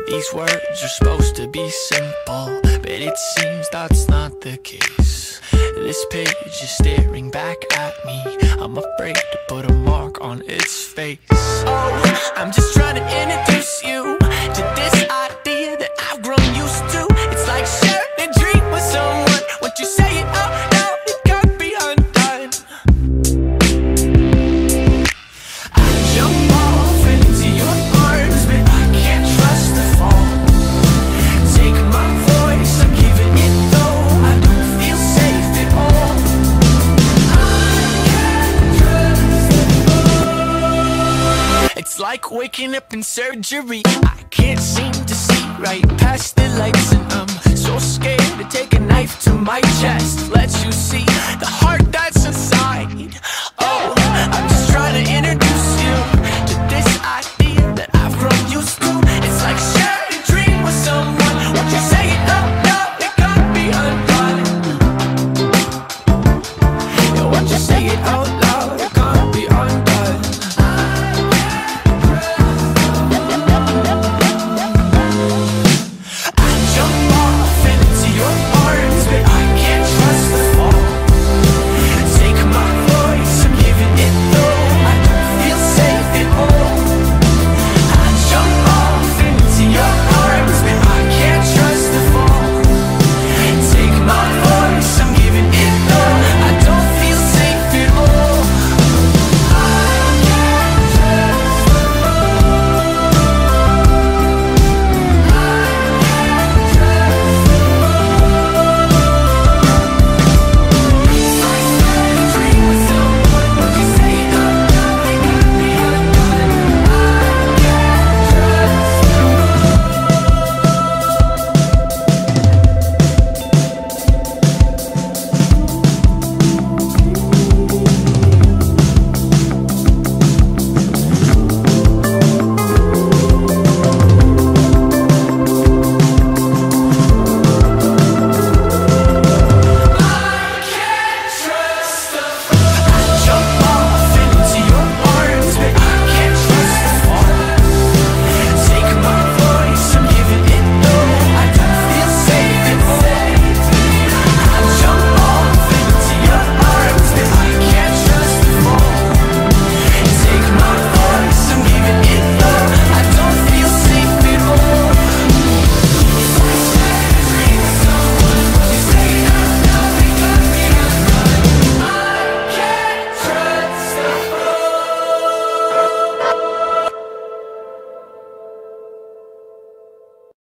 These words are supposed to be simple, but it seems that's not the case. This page is staring back at me. I'm afraid to put a mark on its face. Oh, I'm just trying to introduce you to this idea that I've grown used to. It's like sharing a dream with someone. Once you say it out loud, it can't be undone. I jump off into your arms, but I can't trust the fall. Take my voice, I'm giving it though. I don't feel safe at all. I can't trust it all. It's like waking up in surgery. I can't seem to see right past the lights, and I'm so scared to take a knife to my chest. Let you see the heart that's inside. Oh, I'm just trying to introduce you